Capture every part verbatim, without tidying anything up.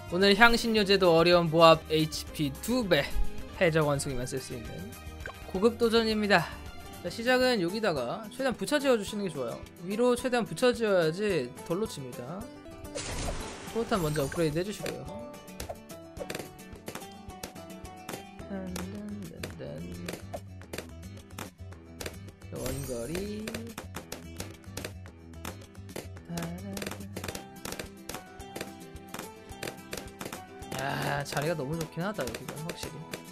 오늘 향신료제도 어려운 모압 에이치피 두 배 해적 원숭이만 쓸 수 있는 고급 도전입니다. 자, 시작은 여기다가 최대한 붙여 지어주시는 게 좋아요. 위로 최대한 붙여 지어야지 덜 놓칩니다. 포탄 먼저 업그레이드 해주시고요. 원거리 야, 자리가 너무 좋긴 하다 여기가 확실히.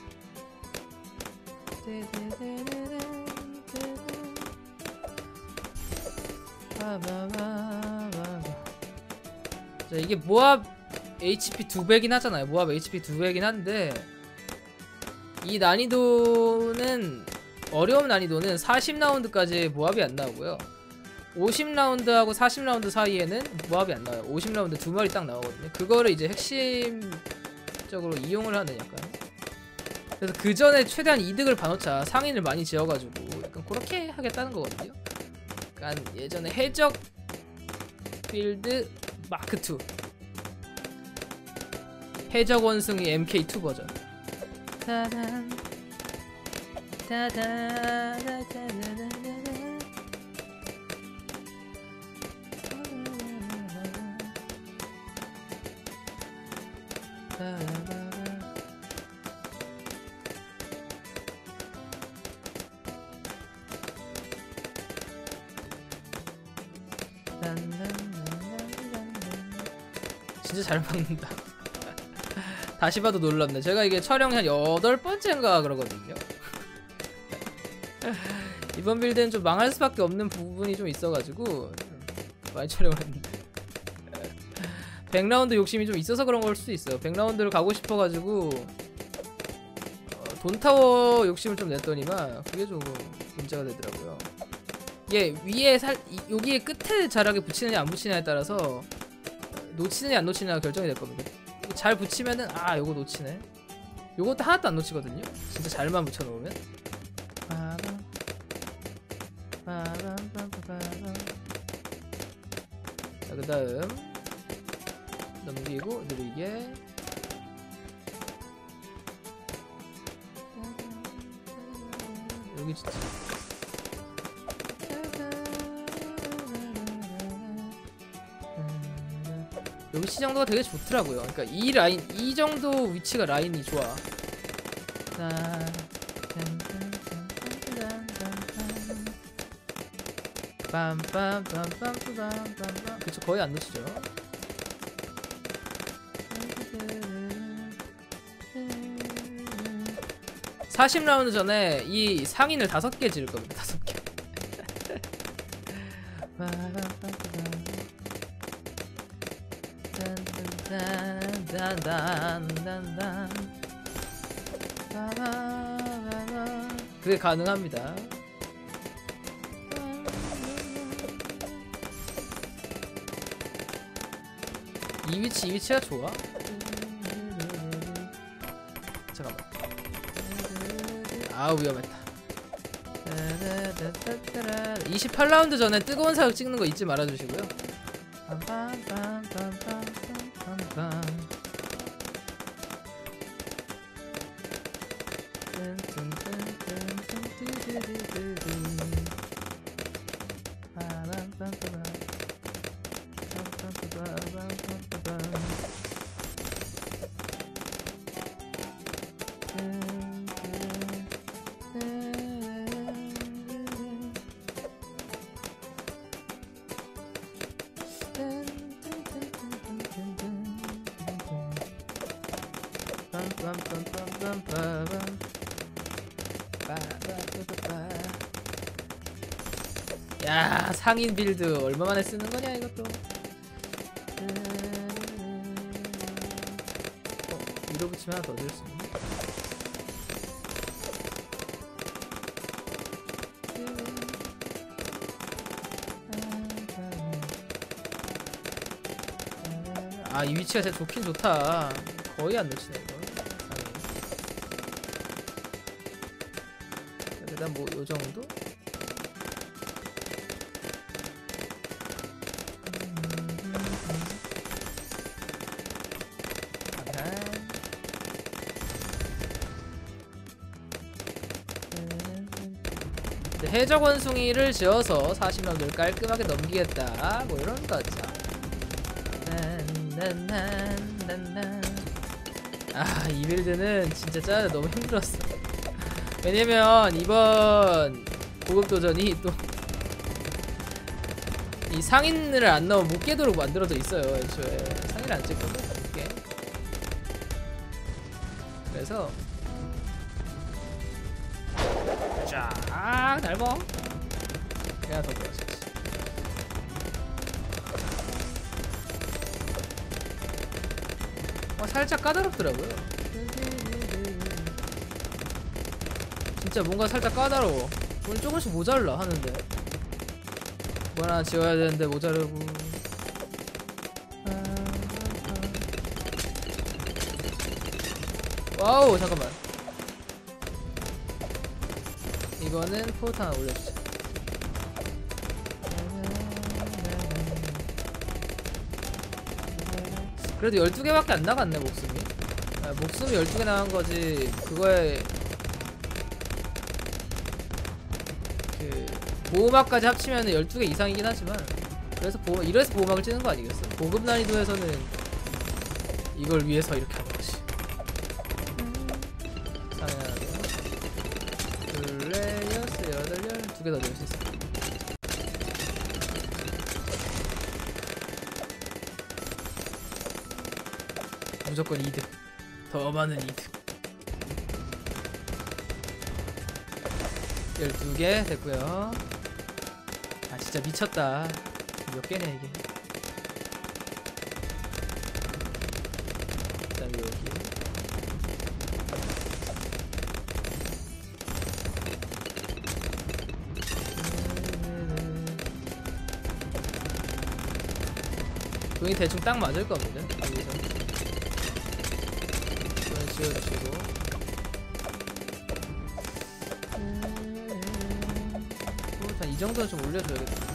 자, 이게 모압 에이치피 두 배긴 하잖아요. 모압 에이치피 두 배긴 한데 이 난이도는 어려운 난이도는 사십 라운드까지 모압이 안 나오고요. 오십 라운드하고 사십 라운드 사이에는 모압이 안 나와요. 오십 라운드 두 마리 딱 나오거든요. 그거를 이제 핵심적으로 이용을 하는 약간. 그래서 그 전에 최대한 이득을 봐놓자. 상인을 많이 지어가지고 약간 그렇게 하겠다는 거거든요. 약간 예전에 해적 빌드 마크 투 해적 원숭이 엠케이 투 버전. 따단 따다다다다다다. 진짜 잘 막는다. 다시 봐도 놀랍네. 제가 이게 촬영 한 여덟 번째인가 그러거든요. 이번 빌드는 좀 망할 수밖에 없는 부분이 좀 있어가지고 많이 촬영을 했는데 백 라운드 욕심이 좀 있어서 그런 걸 수도 있어요. 백 라운드를 가고 싶어가지고 어, 돈타워 욕심을 좀 냈더니만 그게 조금 문제가 되더라고요. 이게 위에 살 여기에 끝에 자락에 붙이느냐 안 붙이느냐에 따라서 놓치느냐 안 놓치느냐가 결정이 될 겁니다. 잘 붙이면은 아 요거 놓치네. 요것도 하나도 안 놓치거든요. 진짜 잘만 붙여놓으면. 자, 그 다음 넘기고 느리게. 여기 진짜 여기 시정도가 되게 좋더라고요. 그러니까 이 라인, 이 정도 위치가 라인이 좋아. 빰빰빰빰빰빰빰. 그쵸, 거의 안 놓치죠. 사십 라운드 전에 이 상인을 다섯 개 지을 겁니다. 다섯 개. 그게 가능합니다. 이 위치, 이 위치가 좋아. 잠깐만. 아우 위험했다. 이십팔 라운드 전에 뜨거운 사격 찍는 거 잊지 말아주시고요. 야, 상인 빌드 얼마만에 쓰는 거냐 이것도. 어, 위로 붙이면 하나 더 줄 수 있네. 아, 이 위치가 진짜 좋긴 좋다. 거의 안 놓치네 이거. 일단 뭐 요 정도? 해적 원숭이를 지어서 사십 라운드를 깔끔하게 넘기겠다 뭐 이런 거죠. 아, 이 빌드는 진짜 짜야 너무 힘들었어. 왜냐면 이번 고급 도전이 또 이 상인을 안 넣으면 못 깨도록 만들어져 있어요. 애초에 상인을 안 찍거든 이게. 그래서 쫙 넓어. 그래야 더 좋아졌지. 어, 살짝 까다롭더라고요. 진짜 뭔가 살짝 까다로워. 오늘 조금씩 모자라 하는데 뭐 하나 지어야 되는데 모자르고. 와우, 잠깐만. 이거는 포트 하나 올려주자. 그래도 열두 개밖에 안 나갔네 목숨이. 아, 목숨이 열두 개 나간 거지. 그거에 그 보호막까지 합치면 열두 개 이상이긴 하지만, 그래서 보호, 이래서 보호막을 찌는 거 아니겠어? 고급 난이도에서는 이걸 위해서 이렇게 하는 거지. 상해 하나 더, 둘, 여섯, 여덟, 열, 두 개 더 넣을 수 있어. 무조건 이득. 더 많은 이득. 열두 개 됐고요. 아, 진짜 미쳤다. 몇 개네 이게. 그다음 여기. 돈이 대충 딱 맞을 겁니다. 여기서 돈을 지어주시고. 이 정도는 좀 올려줘야겠다.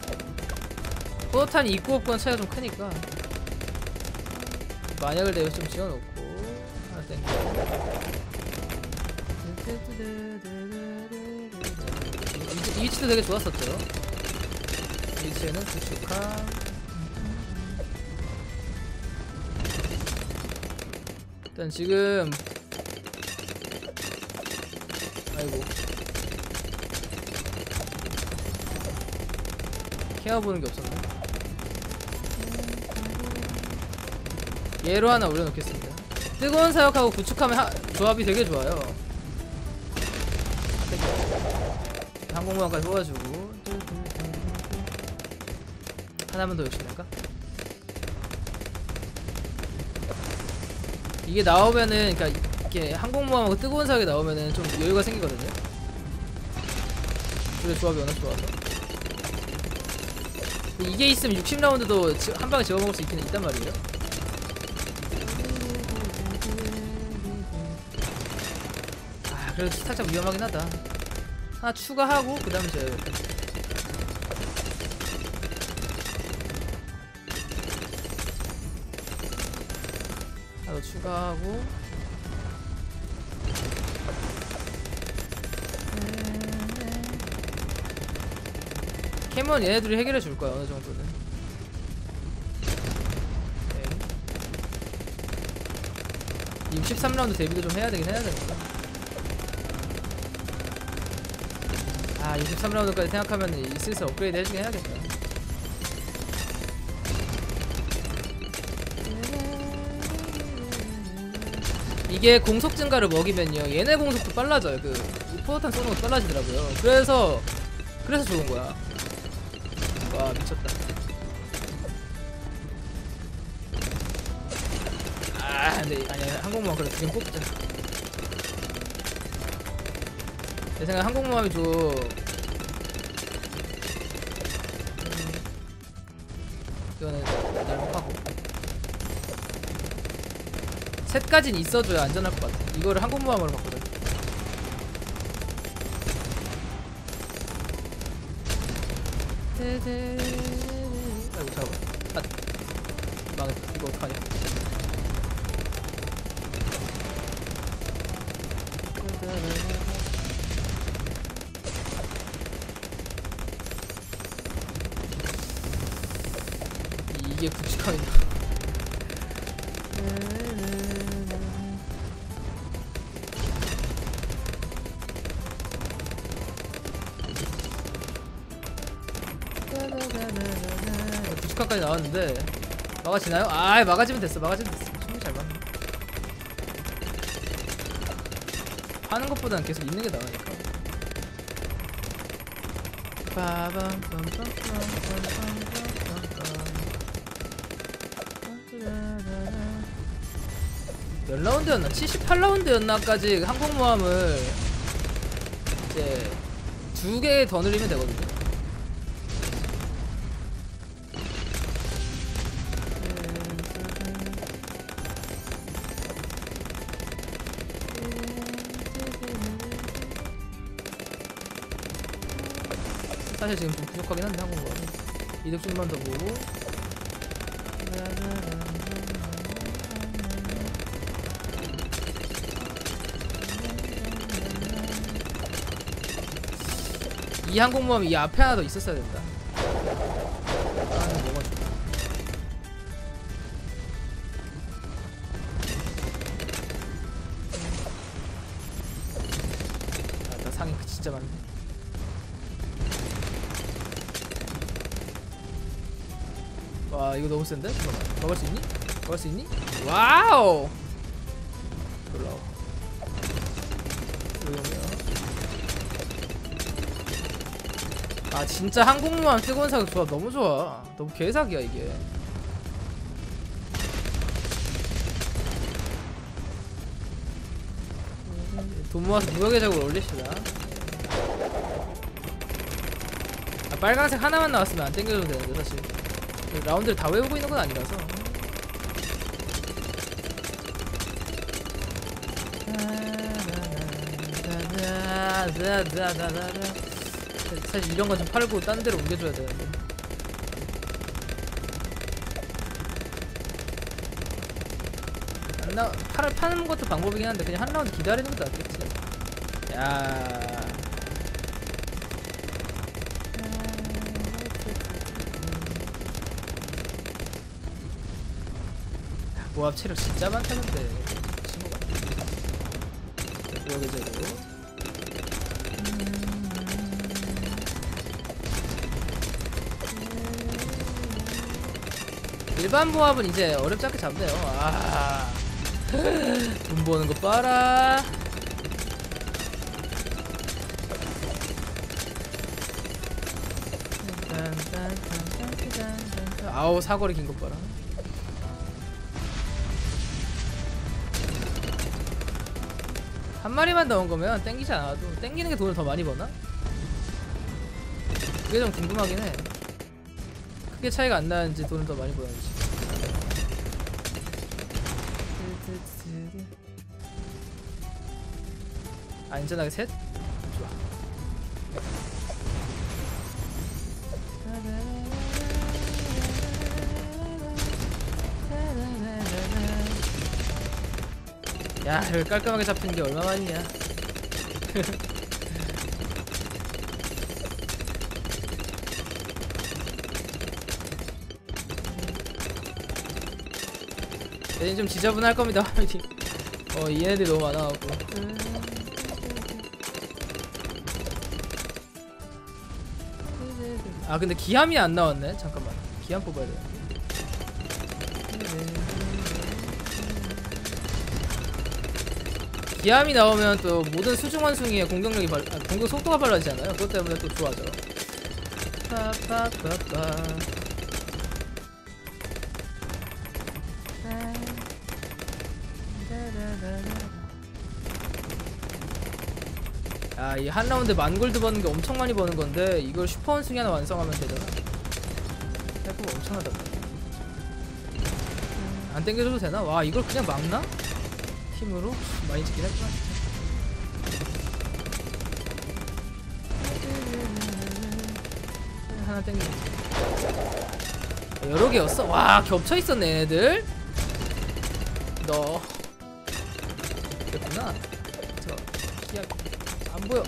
포탄 입구 없건 차이가 좀 크니까 만약을 내가 좀 지어놓고 하나 땡겨. 이 위치도 되게 좋았었죠. 이 위치에는 구축함. 일단 지금 아이고 케어보는 게 없었네. 얘로 하나 올려놓겠습니다. 뜨거운 사역하고 구축하면 하, 조합이 되게 좋아요. 항공모함까지 뽑아주고 하나만 더 열심히 할까? 이게 나오면은, 그니까 이렇게 항공모함하고 뜨거운 사역이 나오면은 좀 여유가 생기거든요. 둘의 조합이 워낙 좋아서. 이게 있으면 육십 라운드도 한 방에 집어먹을 수 있긴 있단 말이에요. 아, 그래도 살짝 위험하긴 하다. 하나 추가하고 그 다음에 져야겠다. 하나 더 추가하고. 캐몬 얘네들이 해결해 줄 거야, 어느 정도는. 네. 육십삼 라운드 데뷔도 좀 해야 되긴 해야 되니까. 아, 육십삼 라운드까지 생각하면 슬슬 업그레이드 해주긴 해야겠다. 이게 공속 증가를 먹이면요, 얘네 공속도 빨라져요. 그 포탄 쏘는 것도 빨라지더라고요. 그래서 그래서 좋은 거야. 와, 미쳤다. 아, 근데 아니야, 항공모함 그래 두 개 뽑자. 내 생각에 항공모함이 좀 음, 이거는 날먹하고 셋까지는 있어줘야 안전할 것 같아. 이거를 항공모함으로 바꾸자. 아이고, 잠깐만. 아, 망했다. 이거 어떡하냐. 이게 굵직함이다. 굵직함까지 나왔는데 막아지나요? 아 막아지면 됐어. 막아지면 됐어. 충분히 잘 막네. 하는 것보다는 계속 있는 게 나으니까. 몇 라운드였나? 칠십팔 라운드였나까지 항공모함을 이제 두 개 더 늘리면 되거든요. 사실 지금 좀 부족하긴 한데 항공모함 이득 좀만 더 보고. 이 항공모함이 이 앞에 하나 더 있었어야 된다. 아, 뭐가 좋다. 아, 나 상이 진짜 많네. 와, 이거 너무 센데? 잠깐만. 막을 수 있니? 막을 수 있니? 와우! 올라와. 위험해요. 아 진짜 항공모함 뜨거운 사격 조합 너무 좋아. 너무 개사기야 이게. 돈 모아서 무역의 작업을 올립시다. 아, 빨간색 하나만 나왔으면 안 땡겨줘도 되는데 사실 라운드를 다 외우고 있는 건 아니라서. 사실 이런 거 좀 팔고 딴 데로 옮겨줘야 되는데. 한 라, 팔을 파는 것도 방법이긴 한데 그냥 한 라운드 기다리는 것도 낫겠지. 야. 모압 체력 진짜 많다는데 친구가. 여기 저기. 일반 모압은 이제 어렵지 않게 잡네요. 아, 돈 버는 거 봐라. 아우 사거리 긴 거 봐라. 한 마리만 넣은 거면 땡기지 않아도 땡기는 게 돈을 더 많이 버나? 그게 좀 궁금하긴 해. 크게 차이가 안 나는지 돈을 더 많이 버는지. 안전하게 셋? 좋아. 야, 이걸 깔끔하게 잡힌 게 얼마만이야. 얘는 좀 지저분할 겁니다. 어, 얘네들이 너무 많아갖고. 아, 근데 기함이 안 나왔네. 잠깐만. 기함 뽑아야 돼. 기함이 나오면 또 모든 수중 원숭이의 공격력이 발, 아, 공격 속도가 빨라지잖아요. 그것 때문에 또 좋아져. 빠빠빠빠. 아, 이 한 라운드에 만 골드 버는 게 엄청 많이 버는 건데 이걸 슈퍼 원숭이 하나 완성하면 되잖아. 생각보다 엄청나다. 안 땡겨줘도 되나? 와, 이걸 그냥 막나? 힘으로? 많이 찍긴 했구나 진짜. 하나 땡겨. 여러 개였어? 와, 겹쳐 있었네 얘네들. 너 그랬구나. 저 기약 안 보여.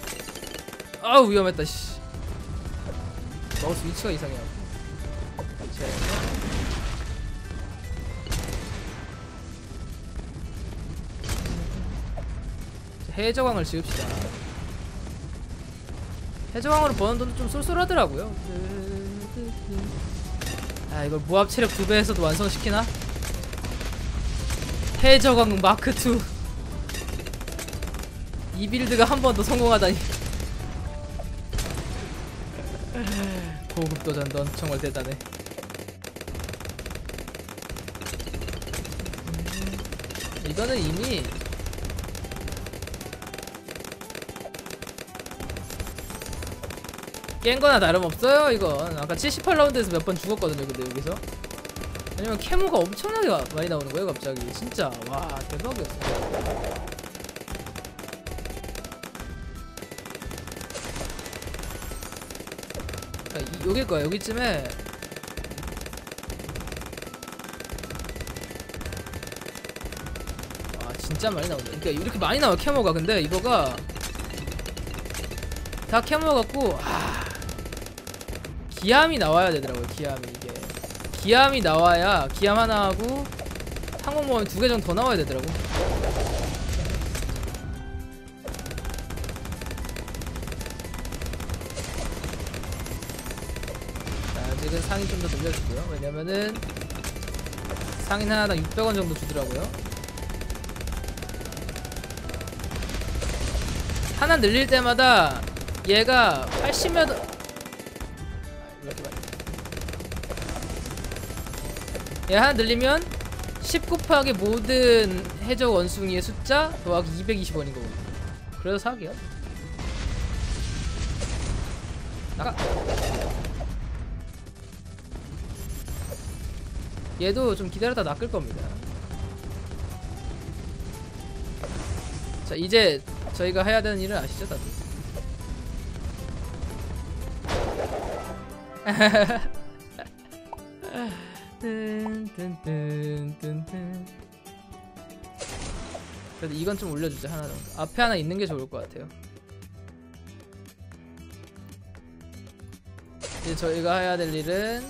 아우 위험했다 씨. 마우스 위치가 이상해. 해저광을 지읍시다. 해저광으로 버는 돈도 좀 쏠쏠하더라고요. 아, 이걸 무합 체력 두 배에서도 완성시키나? 해저광 마크투. 이 빌드가 한 번 더 성공하다니. 고급 도전, 넌 정말 대단해. 이거는 이미 깬거나 다름없어요. 이건 아까 칠십팔 라운드에서 몇 번 죽었거든요. 근데 여기서 아니면 캐모가 엄청나게 많이 나오는 거예요 갑자기. 진짜 와 대박이었어. 아, 이, 여길 거야. 여기쯤에 와 진짜 많이 나온다. 그러니까 이렇게 많이 나와 캐모가. 근데 이거가 다 캐모 갖고 아 기암이 나와야 되더라고요. 기암이 이게 기암이 나와야 기암 하나 하고 항공모함 두 개 정도 더 나와야 되더라고. 자, 아직은 상인 좀 더 늘려주고요. 왜냐면은 상인 하나당 육백 원 정도 주더라고요. 하나 늘릴 때마다 얘가 팔십몇 원 이렇게 많이 얘 하나 늘리면 십 곱하기 모든 해적 원숭이의 숫자 더하기 이백이십 원인 거거든요. 그래서 사게요. 나가. 얘도 좀 기다렸다 낚을 겁니다. 자, 이제 저희가 해야 되는 일은 아시죠, 다들? 그래도 이건 좀 올려주자. 하나 정도 앞에 하나 있는 게 좋을 것 같아요. 이제 저희가 해야 될 일은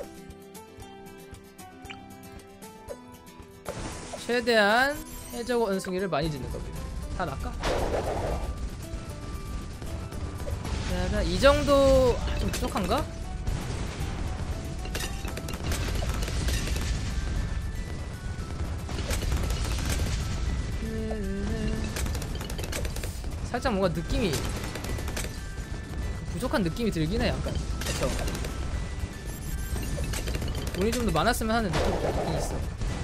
최대한 해적 원숭이를 많이 짓는 겁니다. 다 낚아? 이 정도 좀 부족한가? 살짝 뭔가 느낌이 부족한 느낌이 들긴 해. 약간 그쵸? 돈이 좀 더 많았으면 하는 느낌이 좀 있긴 있어.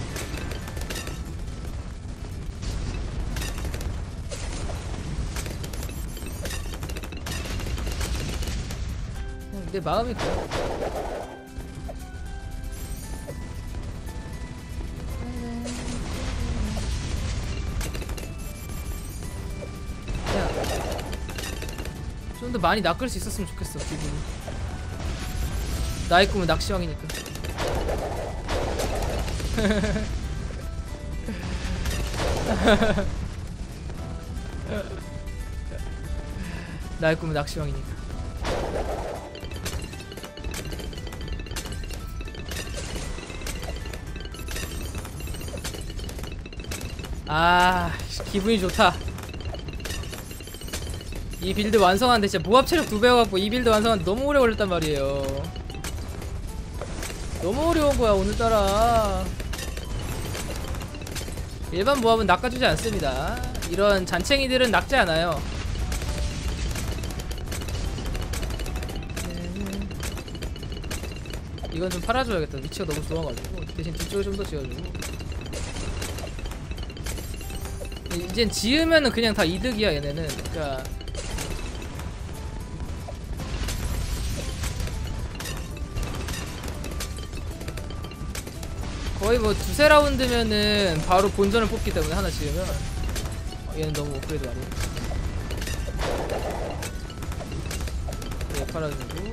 내 마음이 그래. 야, 좀 더 많이 낚을 수 있었으면 좋겠어. 기분이. 나의 꿈은 낚시왕이니까. 나의 꿈은 낚시왕이니까. 아, 기분이 좋다. 이 빌드 완성하는데 진짜 모합 체력 두 배여갖고 이 빌드 완성하는데 너무 오래 걸렸단 말이에요. 너무 어려운 거야 오늘따라. 일반 모합은 낚아주지 않습니다. 이런 잔챙이들은 낚지 않아요. 이건 좀 팔아줘야겠다. 위치가 너무 좋아가지고. 대신 뒤쪽에 좀 더 지어주고. 이젠 지으면은 그냥 다 이득이야 얘네는. 그러니까 거의 뭐 두세 라운드면은 바로 본전을 뽑기 때문에 하나 지으면. 어, 얘는 너무 업그레이드 많이. 얘 팔아주고.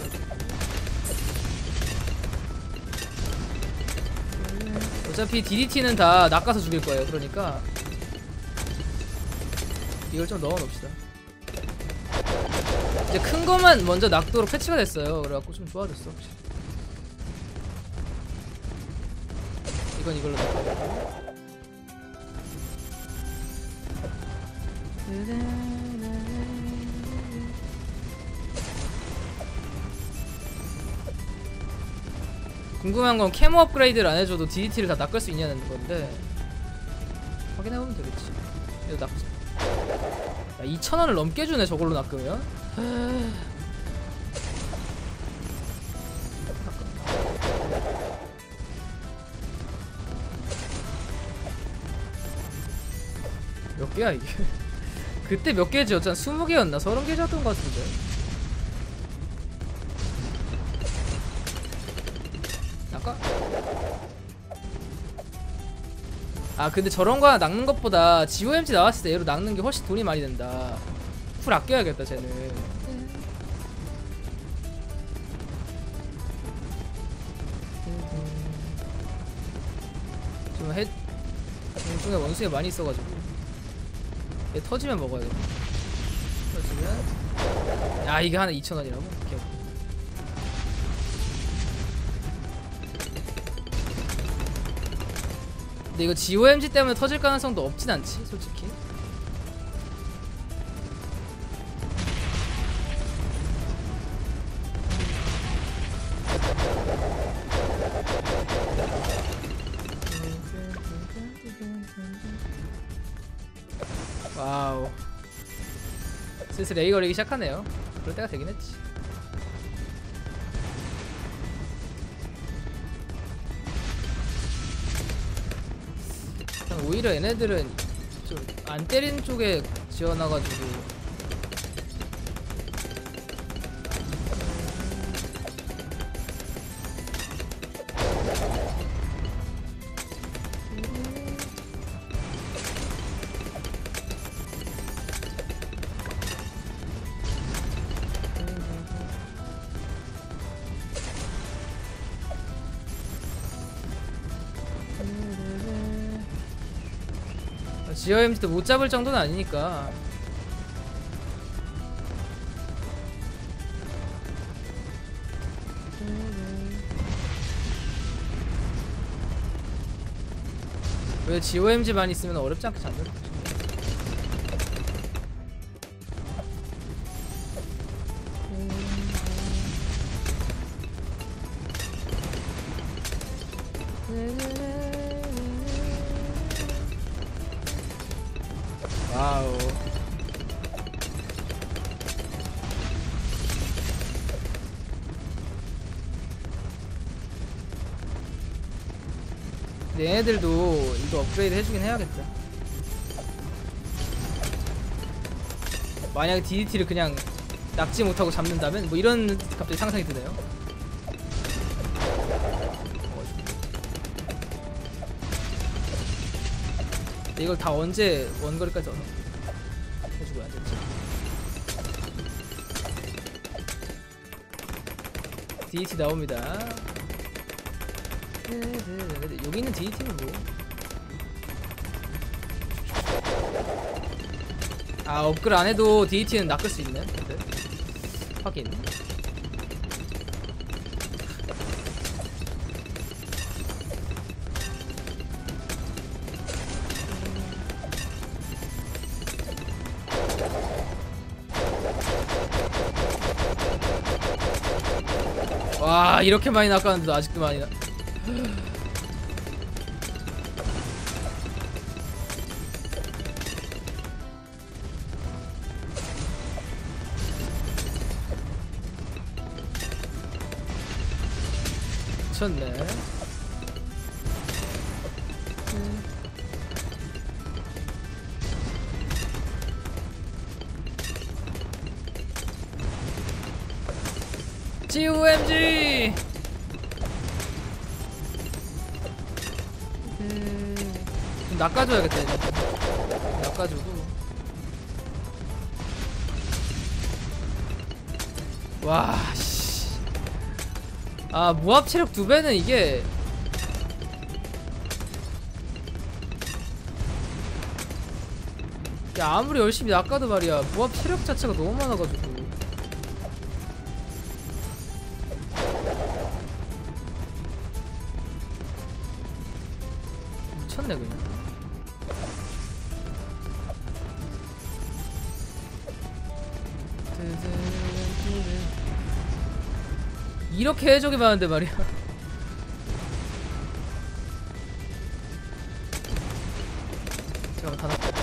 어차피 디디티는 다 낚아서 죽일 거예요. 그러니까 이걸 좀 넣어놓읍시다. 이제 큰 거만 먼저 낚도록 패치가 됐어요. 그래갖고 좀 좋아졌어. 혹시. 이건 이걸로 낚아주고. 궁금한 건 캐모 업그레이드를 안 해줘도 디디티를 다 낚을 수 있냐는 건데 확인해보면 되겠지. 이거 낚자. 야, 이천 원을 넘게 주네 저걸로 낚으면. 몇 개야 이게? 그때 몇 개지? 였잖아. 스무 개였나? 서른 개 줬던 것 같은데. 아까? 아 근데 저런 거 하나 낚는 것보다 지오엠지 나왔을 때 얘로 낚는 게 훨씬 돈이 많이 된다. 풀 아껴야겠다 쟤는. 좀 해... 중에 원숭이 많이 있어가지고 얘 터지면 먹어야겠다. 터지면 야 이게 하나 이천 원이라고? 오케이. 근데 이거 지오엠지 때문에 터질 가능성도 없진 않지 솔직히. 와우 슬슬 A 걸리기 시작하네요. 그럴 때가 되긴 했지. 오히려 얘네들은 좀 안 때리는 쪽에 지어놔가지고 지오엠지도 못 잡을 정도는 아니니까. 왜 지오엠지만 있으면 어렵지 않게 잡는 거지. 와우. 근데 얘네들도 이거 업그레이드 해주긴 해야겠다. 만약에 디디티를 그냥 낚지 못하고 잡는다면 뭐 이런 갑자기 상상이 드네요. 근데 이걸 다 언제 원거리까지 해주고 해야 될지. 디디티 나옵니다. 여기 있는 디디티는 뭐? 아 업글 안 해도 디디티는 낚을 수 있네. 근데 확인. 와 이렇게 많이 낚았는데도 아직도 많이 나. 미쳤네. 지오엠지 좀 낚아줘야겠다 이제. 낚아주고. 와 씨. 아 무합 체력 두 배는 이게 야 아무리 열심히 낚아도 말이야 무합 체력 자체가 너무 많아가지고. 미쳤네 그냥. 이렇게 해적이 많은데 말이야. 잠깐만 다 나.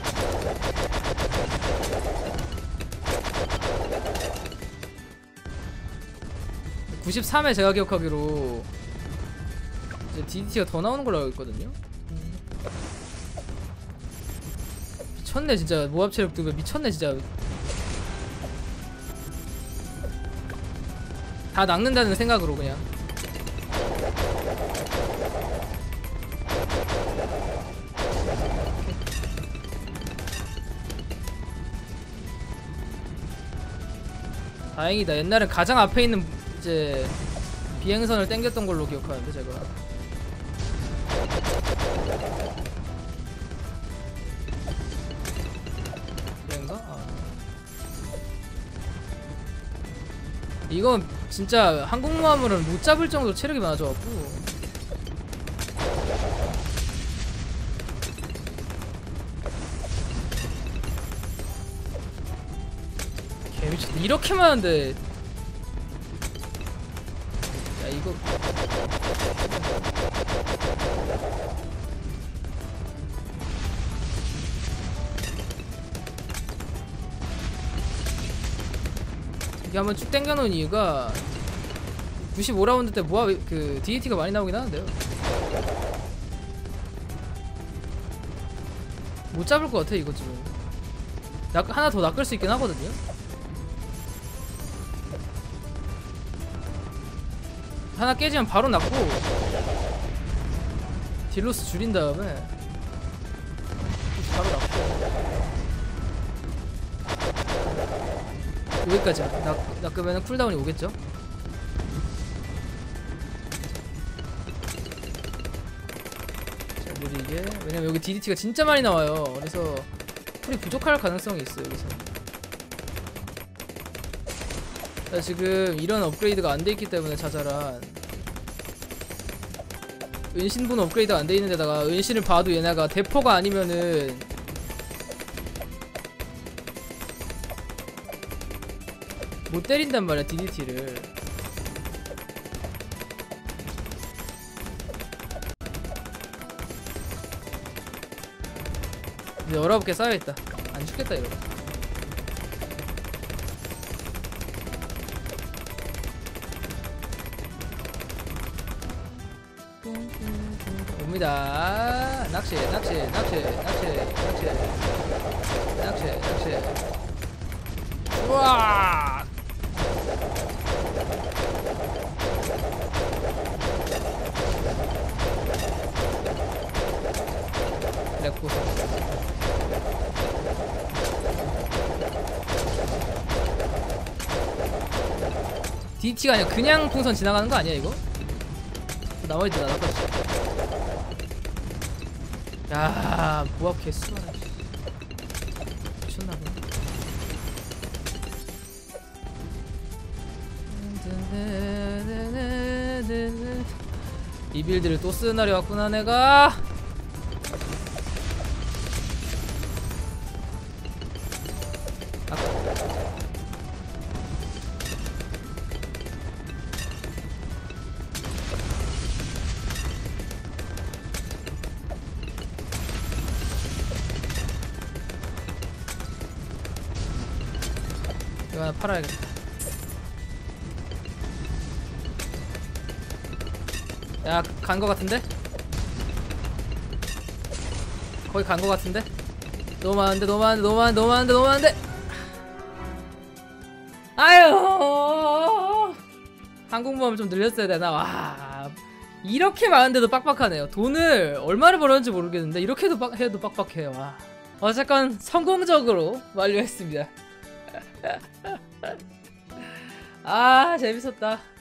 구십삼 회 제가 기억하기로 이제 디디티가 더 나오는 걸로 알고 있거든요. 미쳤네 진짜. 모합 체력 두 배 미쳤네 진짜. 다 낚는다는 생각으로 그냥. 다행이다. 옛날엔 가장 앞에 있는 이제 비행선을 땡겼던 걸로 기억하는데 제가. 그런가? 아. 이건 진짜 항공모함으로는 못 잡을 정도로 체력이 많아져갖고. 개미쳤다. 이렇게 많은데. 야 이거 이게 한번 쭉 당겨놓은 이유가 구십오 라운드 때 모아 그 디디티가 많이 나오긴 하는데요. 못 잡을 것 같아 이거 지금. 낚, 하나 더 낚을 수 있긴 하거든요. 하나 깨지면 바로 낚고 딜로스 줄인 다음에 바로 낚고 여기까지 낚, 낚으면 쿨다운이 오겠죠? 자, 느리게. 왜냐면 여기 디디티가 진짜 많이 나와요. 그래서 쿨이 부족할 가능성이 있어요 여기서. 자, 지금 이런 업그레이드가 안 돼 있기 때문에 자잘한 은신분 업그레이드가 안 돼 있는 데다가 은신을 봐도 얘네가 대포가 아니면은 못 때린단 말이야 디디티를. 이제 열아홉 개 쌓여있다. 안 죽겠다 이러고. 옵니다. 낚시 낚시 낚시 낚시 낚시 낚시 낚시. 우와. 렉보소. 디티가 아니라 그냥 풍선 지나가는 거 아니야 이거? 나머지 다 나갔어. 야, 모압 개수 많아. 미쳤나 보네. 이 빌드를 또 쓰는 날이 왔구나 내가. 이거 하나 팔아야겠다. 야, 간 거 같은데? 거의 간 거 같은데? 너무 많은데, 너무 많은데, 너무 많은데, 너무 많은데, 너무 많은데! 아유! 항공모함 좀 늘렸어야 되나? 와. 이렇게 많은데도 빡빡하네요. 돈을 얼마를 벌었는지 모르겠는데, 이렇게 해도, 빡, 해도 빡빡해요. 와. 어쨌건, 성공적으로 완료했습니다. 아, 재밌었다.